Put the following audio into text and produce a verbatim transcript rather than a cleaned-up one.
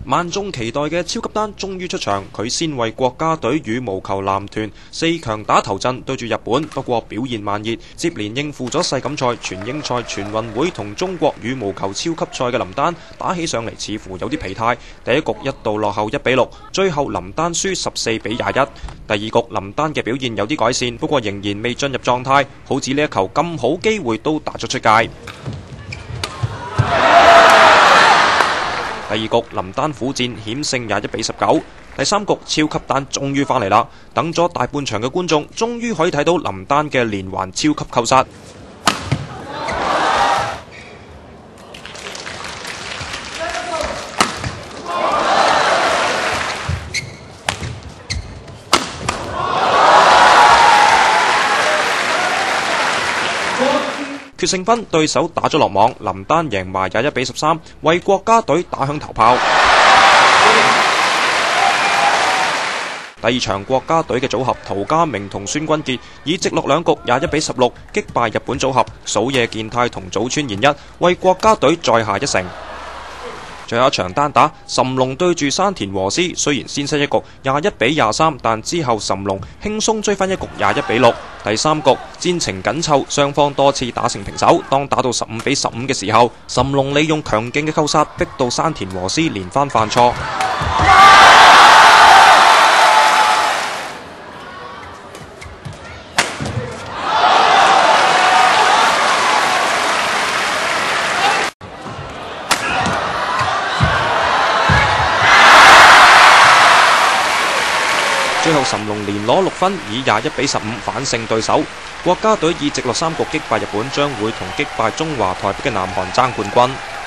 萬眾期待嘅超級丹終於出場，佢先為國家隊羽毛球男團四強打頭陣對住日本，不過表現慢熱，接連應付咗世錦賽、全英賽、全運會同中國羽毛球超級賽嘅林丹，打起上嚟似乎有啲疲態。第一局一度落後一比六，最後林丹輸十四比廿一。第二局林丹嘅表現有啲改善，不過仍然未進入狀態，好似呢一球咁好機會都打咗出界。第二局林丹苦戰險勝廿一比十九。第三局超級丹終於返嚟啦，等咗大半場嘅觀眾終於可以睇到林丹嘅連環超級扣殺。決勝分對手打咗落網，林丹贏埋廿一比十三，為國家隊打響頭炮。第二場國家隊嘅組合陶家明同孫君傑以直落兩局廿一比十六擊敗日本組合數野健太同早川賢一，為國家隊再下一城。最後一場單打，諶龍對住山田和斯，雖然先失一局廿一比廿三，但之後諶龍輕鬆追翻一局廿一比六。第三局戰情緊湊，雙方多次打成平手。當打到十五比十五嘅時候，諶龍利用強勁嘅扣殺，逼到山田和斯連番犯錯。最後諶龍連攞六分，以廿一比十五反勝對手。國家隊以直落三局擊敗日本，將會同擊敗中華台北嘅南韓爭冠軍。